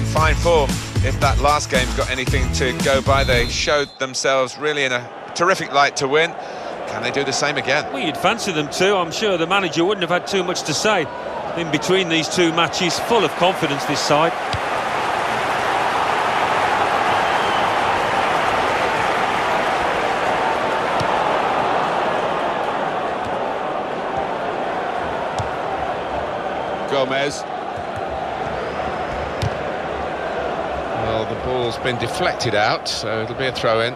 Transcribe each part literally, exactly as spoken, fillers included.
in fine form. If that last game's got anything to go by, they showed themselves really in a terrific light to win. Can they do the same again? Well, you'd fancy them too. I'm sure the manager wouldn't have had too much to say in between these two matches. Full of confidence, this side. Gomez. Well, the ball's been deflected out, so it'll be a throw-in.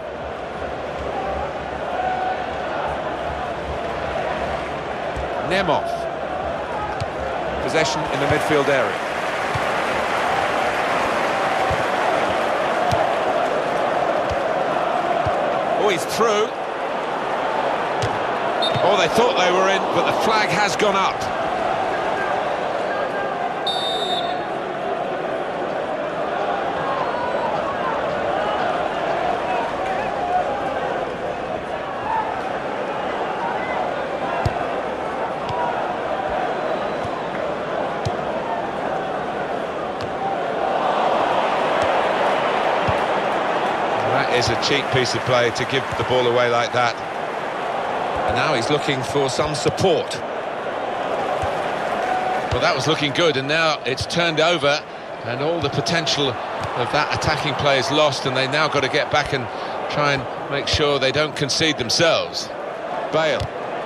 Nemov. Possession in the midfield area. Oh, he's through. Oh, they thought they were in, but the flag has gone up. Is a cheap piece of play to give the ball away like that. And now he's looking for some support. Well, that was looking good, and now it's turned over, and all the potential of that attacking play is lost, and they now got to get back and try and make sure they don't concede themselves. Bale.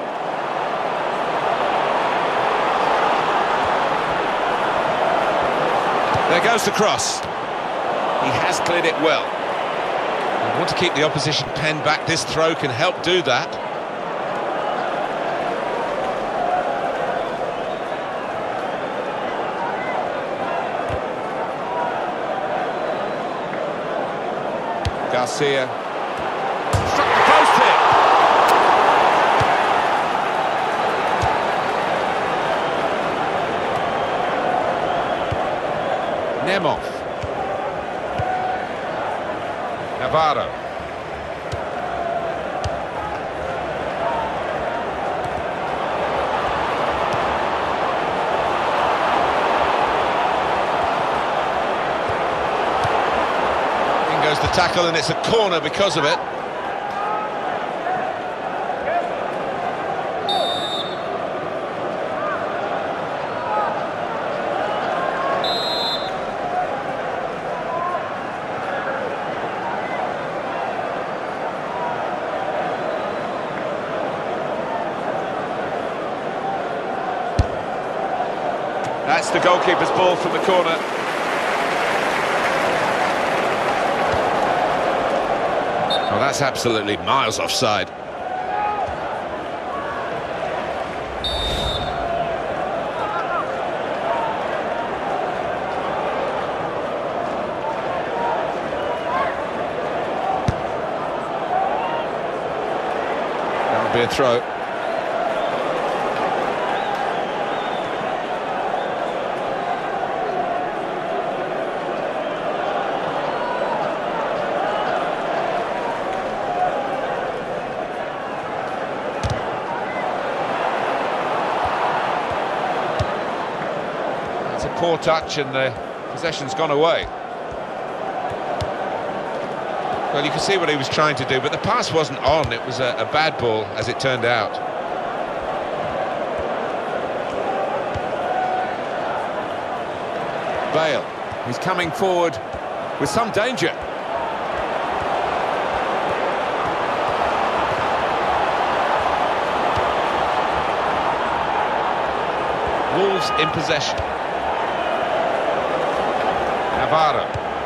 There goes the cross. He has cleared it well. You want to keep the opposition pen back. This throw can help do that. Garcia. Struck the post here. Nemov. Navarro. In goes the tackle, and it's a corner because of it. That's the goalkeeper's ball from the corner. Well, that's absolutely miles offside. That'll be a throw. Poor touch, and the possession's gone away. Well, you can see what he was trying to do, but the pass wasn't on. It was a, a bad ball, as it turned out. Bale, he's coming forward with some danger. Wolves in possession. Navarro.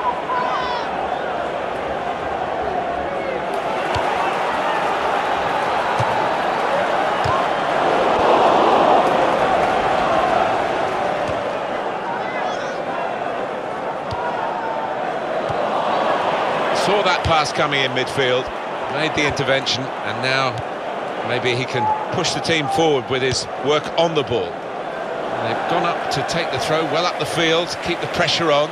Saw that pass coming in midfield, made the intervention, and now maybe he can push the team forward with his work on the ball. And they've gone up to take the throw well up the field, keep the pressure on.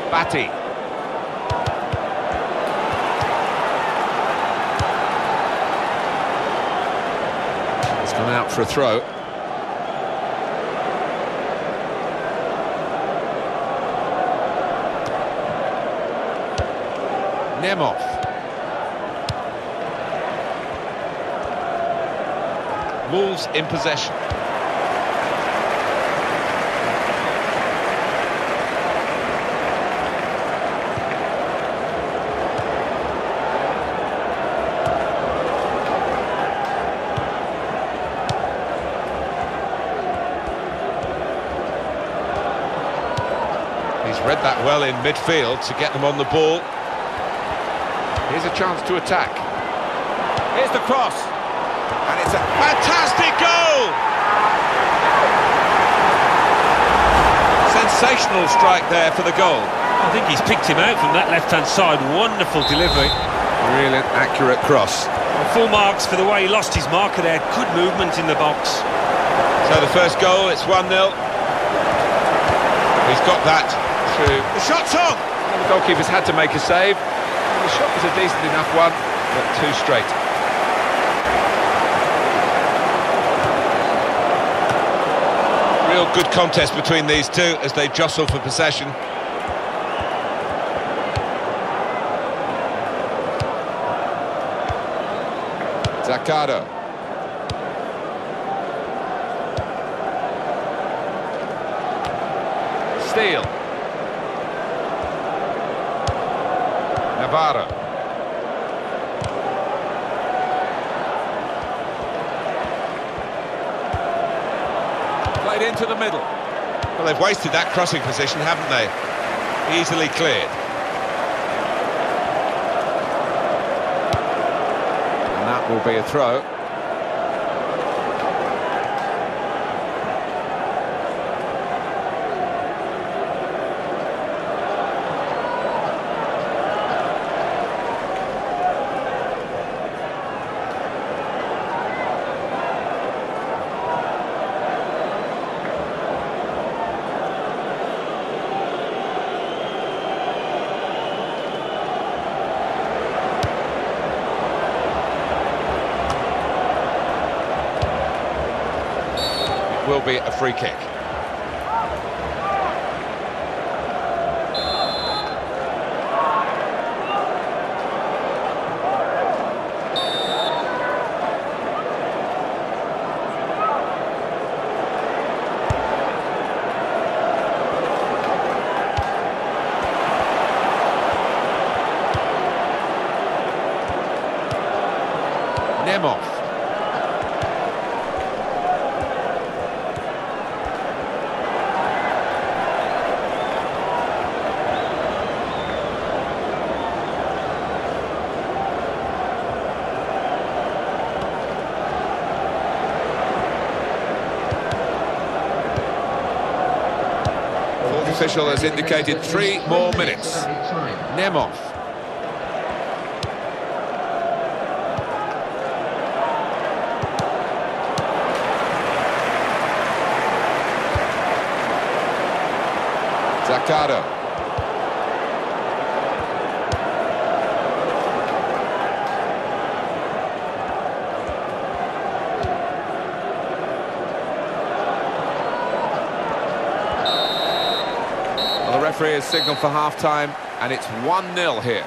Batty. It's gone out for a throw. Nemov. Wolves in possession. He's read that well in midfield to get them on the ball. Here's a chance to attack. Here's the cross. And it's a fantastic goal! Sensational strike there for the goal. I think he's picked him out from that left-hand side. Wonderful delivery. Really accurate cross. Well, full marks for the way he lost his marker there. Good movement in the box. So the first goal, it's one nil. He's got that through. The shot's on! And the goalkeeper's had to make a save. The shot was a decent enough one, but too straight. Real good contest between these two as they jostle for possession. Zaccardo. Steele. Navarro. Played into the middle. Well, they've wasted that crossing position, haven't they? Easily cleared. And that will be a throw. Will be a free kick. Nemov. Official has indicated three more minutes. Nemov. Zaccardo. Well, the referee has signalled for half-time, and it's one nil here.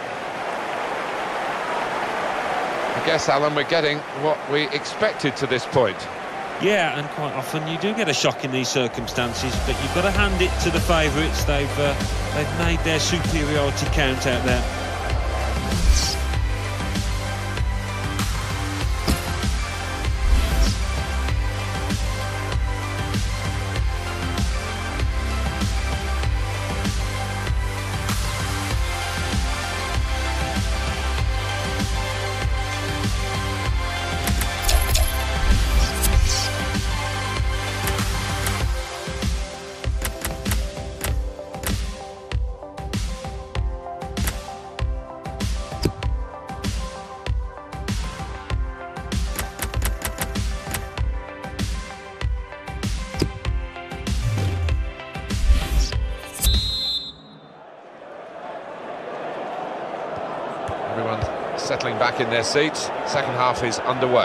I guess, Alan, we're getting what we expected to this point. Yeah, and quite often you do get a shock in these circumstances, but you've got to hand it to the favourites. They've uh, they've made their superiority count out there. Everyone settling back in their seats. Second half is underway.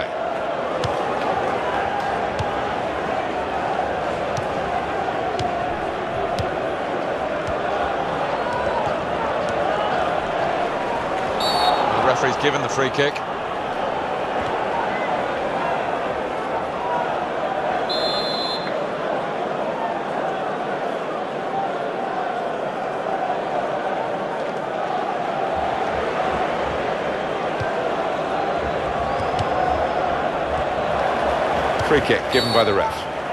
The referee's given the free kick. Free kick given by the ref.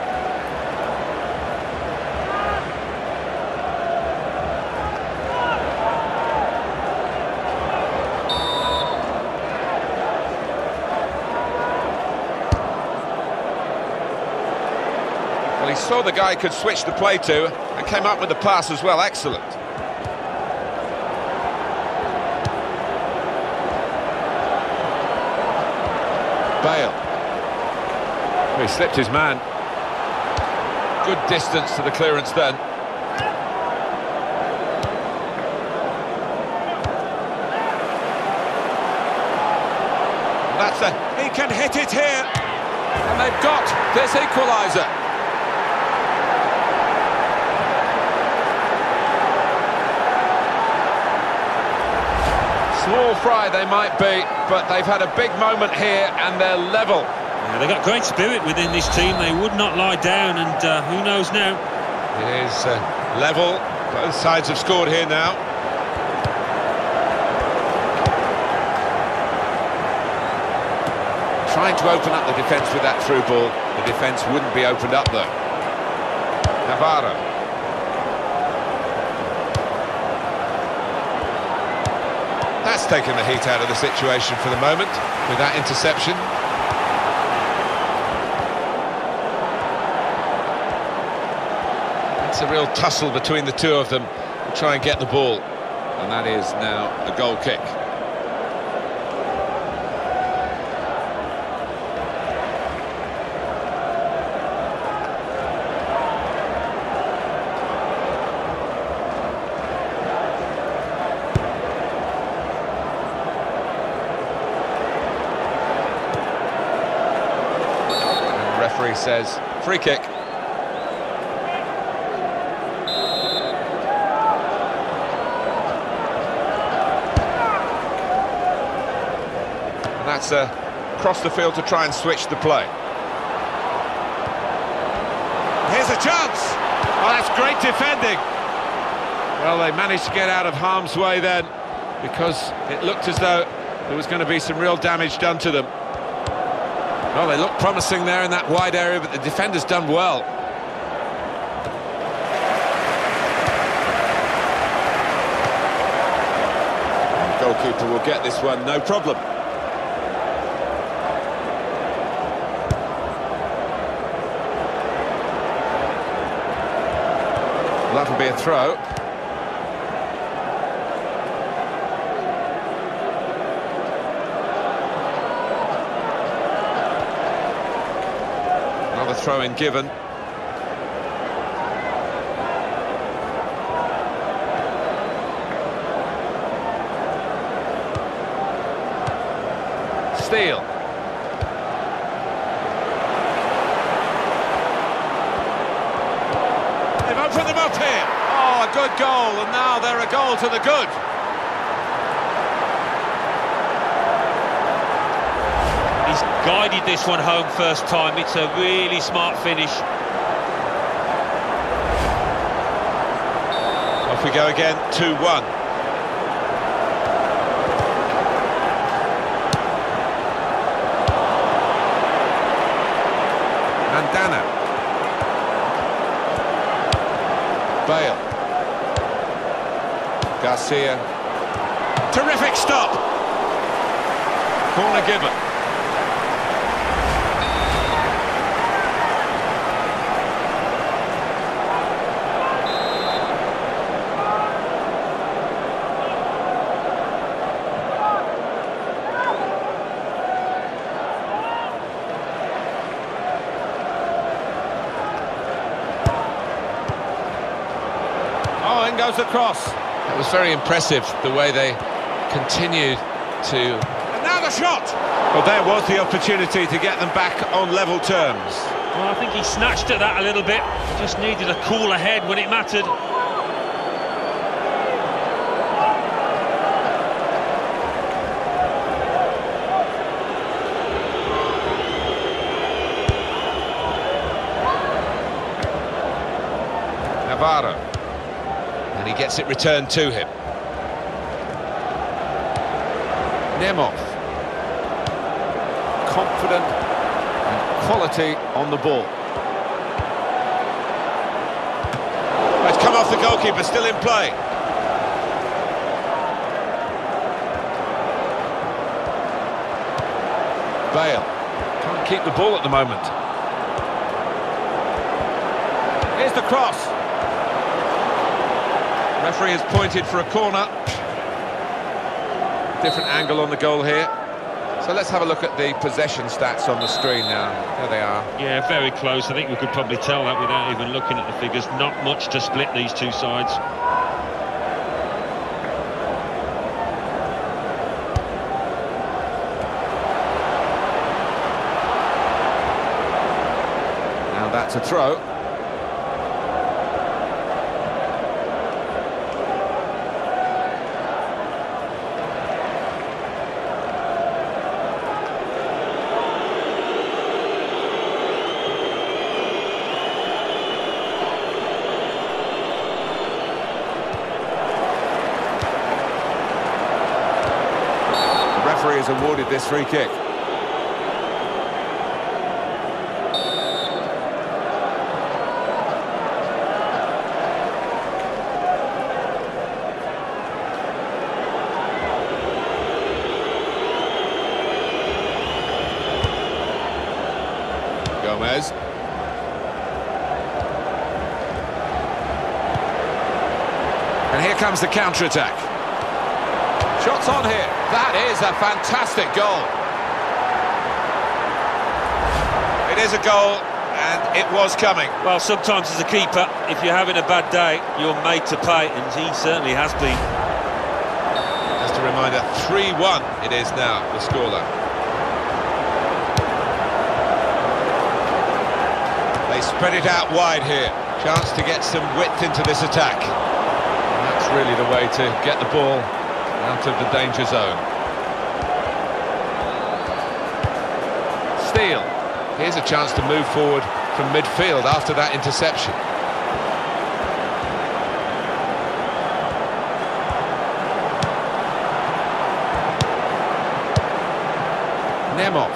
Well, he saw the guy could switch the play to and came up with the pass as well. Excellent. Bale. He slipped his man. Good distance to the clearance then. That's a... He can hit it here. And they've got this equaliser. Small fry they might be, but they've had a big moment here and they're level. Yeah, they've got great spirit within this team. They would not lie down, and uh, who knows now? It is uh, level. Both sides have scored here now. Trying to open up the defence with that through ball. The defence wouldn't be opened up though. Navarro. That's taken the heat out of the situation for the moment with that interception. It's a real tussle between the two of them to try and get the ball, and that is now a goal kick. And the referee says free kick. That's uh, across the field to try and switch the play. Here's a chance! Oh, that's great defending! Well, they managed to get out of harm's way then, because it looked as though there was going to be some real damage done to them. Well, they look promising there in that wide area, but the defender's done well. The goalkeeper will get this one, no problem. That'll be a throw. Another throw-in given. Steele. They've opened them up here. Oh, a good goal, and now they're a goal to the good. He's guided this one home first time. It's a really smart finish. Off we go again, two one. Mandana. Bale. Garcia. Terrific stop. Corner given. Oh, in goes the cross. It was very impressive the way they continued to... And now the shot! Well, there was the opportunity to get them back on level terms. Well, I think he snatched at that a little bit. Just needed a cooler head when it mattered. Navarro. And he gets it returned to him. Nemov. Confident and quality on the ball. It's come off the goalkeeper, still in play. Bale. Can't keep the ball at the moment. Here's the cross. Referee has pointed for a corner. Different angle on the goal here. So let's have a look at the possession stats on the screen now. There they are. Yeah, very close. I think we could probably tell that without even looking at the figures. Not much to split these two sides. Now that's a throw. Has awarded this free kick. Gomez. And here comes the counter-attack. Shots on here. That is a fantastic goal. It is a goal, and it was coming. Well, sometimes as a keeper, if you're having a bad day, you're made to pay, and he certainly has been. Just a reminder, three one it is now, the scoreline. They spread it out wide here. Chance to get some width into this attack. And that's really the way to get the ball out of the danger zone. Steele. Here's a chance to move forward from midfield after that interception. Nemov.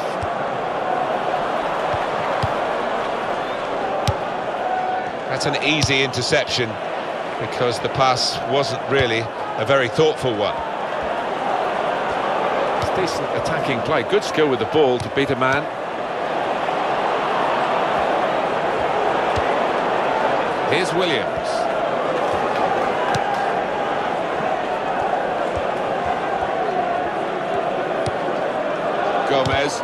That's an easy interception because the pass wasn't really a very thoughtful one. Decent attacking play, good skill with the ball to beat a man. Here's Williams. Gomez.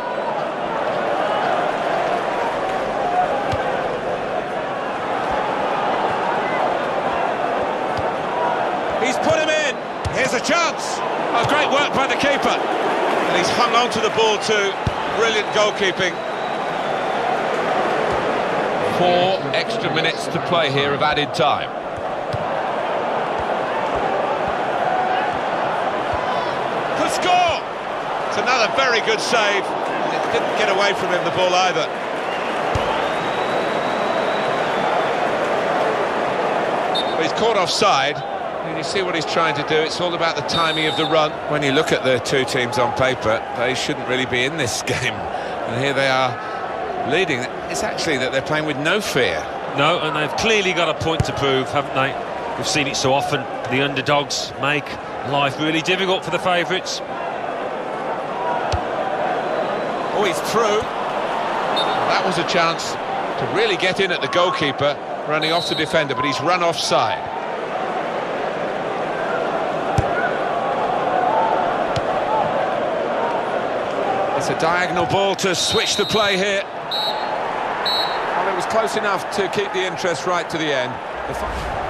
He's put him in. Here's a chance. Oh, great work by the keeper. And he's hung on to the ball too. Brilliant goalkeeping. Four extra minutes to play here of added time. Could score! It's another very good save. It didn't get away from him, the ball, either. But he's caught offside. And you see what he's trying to do. It's all about the timing of the run. When you look at the two teams on paper, they shouldn't really be in this game. And here they are leading. It's actually that they're playing with no fear. No, and they've clearly got a point to prove, haven't they? We've seen it so often. The underdogs make life really difficult for the favourites. Oh, he's through. That was a chance to really get in at the goalkeeper, running off the defender, but he's run offside. It's a diagonal ball to switch the play here. Well, it was close enough to keep the interest right to the end. The